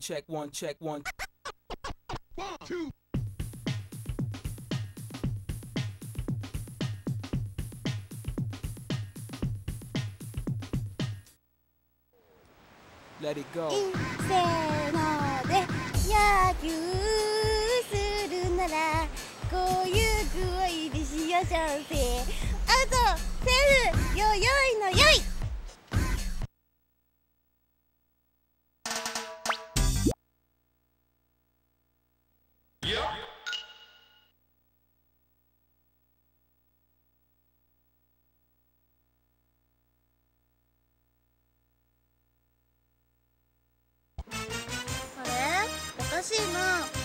check, one check, one. せーので野球するならこういう具合でしようしょうせアウトセーフよよいのよい。あれおかしいな。